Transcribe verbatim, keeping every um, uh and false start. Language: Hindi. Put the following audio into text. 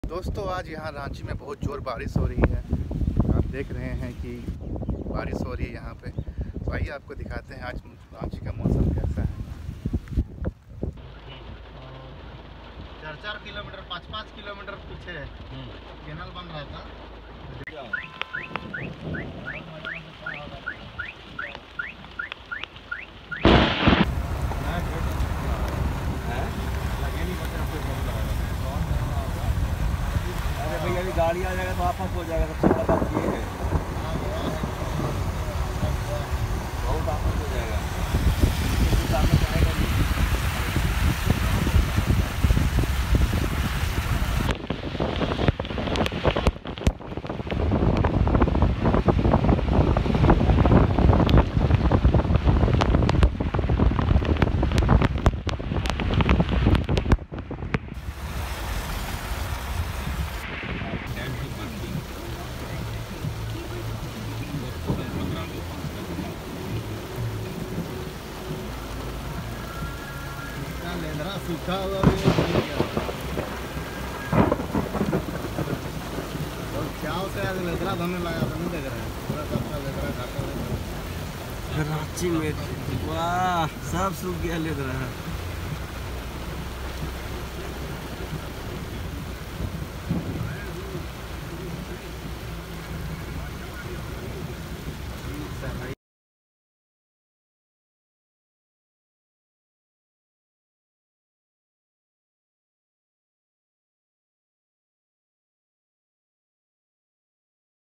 दोस्तों आज यहाँ रांची में बहुत जोर बारिश हो रही है। आप देख रहे हैं कि बारिश हो रही है यहाँ पे। तो आइए आपको दिखाते हैं आज रांची का मौसम कैसा है। चार चार किलोमीटर पाँच पाँच किलोमीटर पीछे कैनाल बन रहा था। अरे भैया अभी गाड़ी आ जाएगा तो वापस हो जाएगा। सबसे बड़ा बात ये है, बहुत वापस हो जाएगा। सामने जाएगा नहीं। लेदरा सूखा हुआ भी और क्या से आज लेदरा धोने लगा तो नहीं देख रहे हैं। पूरा सबका लेदरा घाटा रांची में वाह सब सूख गया लेदरा।